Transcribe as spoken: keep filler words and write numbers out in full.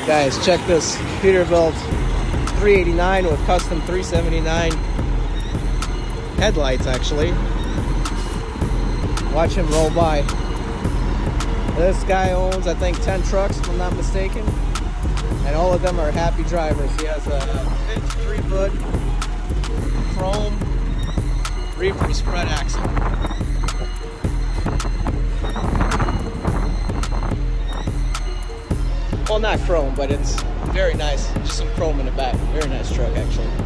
Guys, check this Peterbilt three eighty-nine with custom three seventy-nine headlights, actually. Watch him roll by. This guy owns, I think, ten trucks, if I'm not mistaken. And all of them are happy drivers. He has a fifty-three foot chrome Reefer spread axle. Well, not chrome, but it's very nice. Just some chrome in the back. Very nice truck, actually.